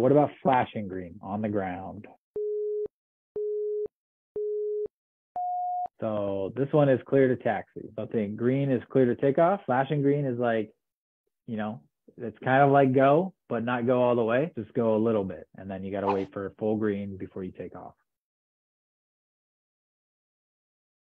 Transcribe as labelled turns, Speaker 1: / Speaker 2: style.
Speaker 1: What about flashing green on the ground? So this one is clear to taxi. So I think green is clear to take off. Flashing green is like, you know, it's kind of like go, but not go all the way. Just go a little bit. And then you got to wait for full green before you take off.